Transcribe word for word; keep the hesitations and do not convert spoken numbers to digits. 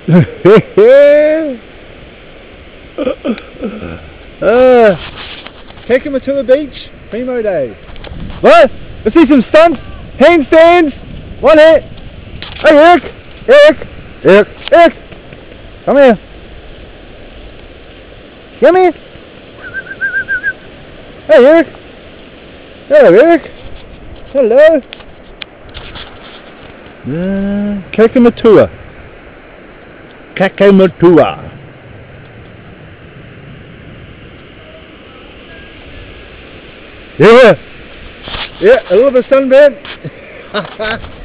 uh, Kakamatua Beach, Primo Day. What? Let's see some stunts, handstands, one hit. Hey Eric, Eric, Eric, Eric, come here. Come here. Hey Eric. Hello Eric. Hello. Uh, Kakamatua. Kakamatua. Yeah. Yeah, a little bit sunburned.